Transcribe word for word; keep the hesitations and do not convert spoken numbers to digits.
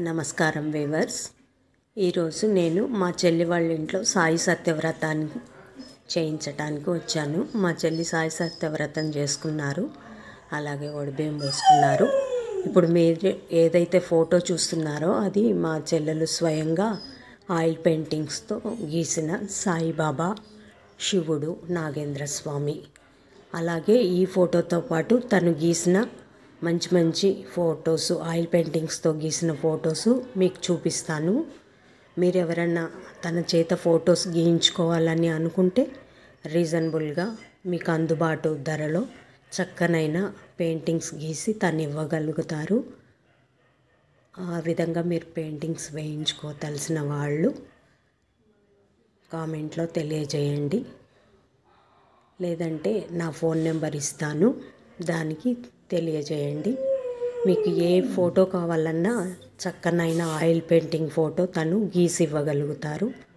నమస్కారం వీవర్స్. ఈరోజు నేను మా చెల్లి వాళ్ళ ఇంట్లో సాయి సత్యవ్రతాన్ని చేయించడానికి వచ్చాను. మా చెల్లి సాయి సత్యవ్రతం చేసుకున్నారు, అలాగే వడిబియ్యం పోసుకున్నారు. ఇప్పుడు మీరు ఏదైతే ఫోటో చూస్తున్నారో అది మా చెల్లెలు స్వయంగా ఆయిల్ పెయింటింగ్స్తో గీసిన సాయిబాబా, శివుడు, నాగేంద్ర స్వామి. అలాగే ఈ ఫోటోతో పాటు తను గీసిన మంచి మంచి ఫొటోస్, ఆయిల్ పెయింటింగ్స్తో గీసిన ఫొటోస్ మీకు చూపిస్తాను. మీరు ఎవరన్నా తన చేత ఫొటోస్ గీయించుకోవాలని అనుకుంటే రీజనబుల్గా మీకు అందుబాటు ధరలో చక్కనైన పెయింటింగ్స్ గీసి తను ఇవ్వగలుగుతారు. ఆ విధంగా మీరు పెయింటింగ్స్ వేయించుకోవాల్సిన వాళ్ళు కామెంట్లో తెలియజేయండి, లేదంటే నా ఫోన్ నెంబర్ ఇస్తాను, దానికి తెలియజేయండి. మీకు ఏ ఫోటో కావాలన్నా చక్కనైన ఆయిల్ పెయింటింగ్ ఫోటో తను గీసి ఇవ్వగలుగుతారు.